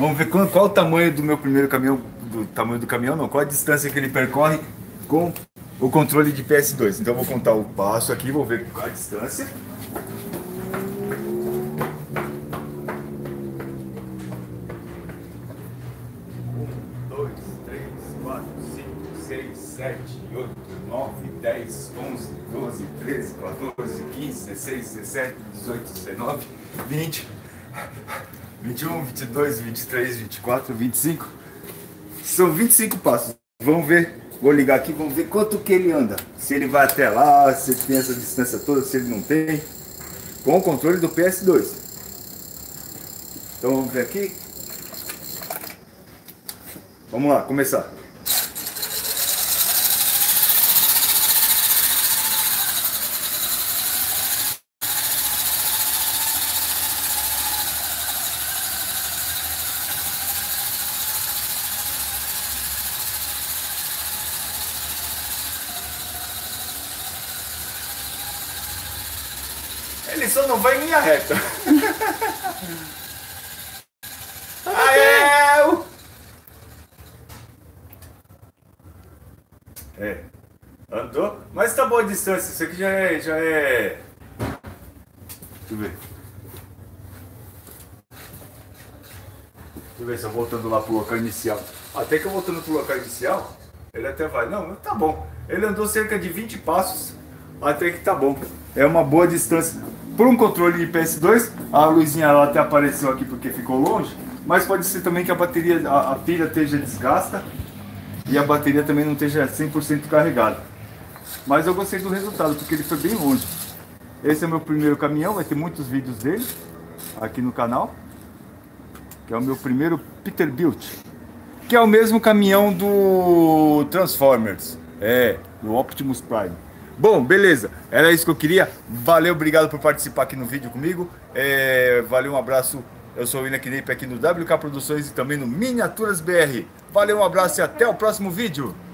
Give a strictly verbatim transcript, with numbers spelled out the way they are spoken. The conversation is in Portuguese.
Vamos ver qual, qual o tamanho do meu primeiro caminhão, do tamanho do caminhão não, qual a distância que ele percorre com o controle de P S dois. Então eu vou contar o passo aqui, vou ver qual a distância. Um, dois, três, quatro, cinco, seis, sete, oito, nove, dez, onze, doze, treze, quatorze, quinze, dezesseis, dezessete, dezoito, dezenove, vinte, vinte e um, vinte e dois, vinte e três, vinte e quatro, vinte e cinco. São vinte e cinco passos. Vamos ver. Vou ligar aqui, vamos ver quanto que ele anda. Se ele vai até lá, se ele tem essa distância toda, se ele não tem. Com o controle do P S dois. Então vamos ver aqui. Vamos lá, começar. Ele só não vai em linha reta. Aê! É, andou, mas tá boa a distância. Isso aqui já é, já é. Deixa eu ver. Deixa eu ver se eu voltando lá pro local inicial. Até que eu voltando pro local inicial, ele até vai. Não, tá bom. Ele andou cerca de vinte passos. Até que tá bom. É uma boa distância. Por um controle de P S dois, a luzinha ela até apareceu aqui porque ficou longe. Mas pode ser também que a bateria, a, a pilha esteja desgasta. E a bateria também não esteja cem por cento carregada. Mas eu gostei do resultado, porque ele foi bem longe. Esse é o meu primeiro caminhão, vai ter muitos vídeos dele aqui no canal. Que é o meu primeiro Peterbilt. Que é o mesmo caminhão do Transformers. É, do Optimus Prime. Bom, beleza. Era isso que eu queria. Valeu, obrigado por participar aqui no vídeo comigo. É, valeu, um abraço. Eu sou o William Knipe aqui no W K Produções e também no Miniaturas B R. Valeu, um abraço e até o próximo vídeo.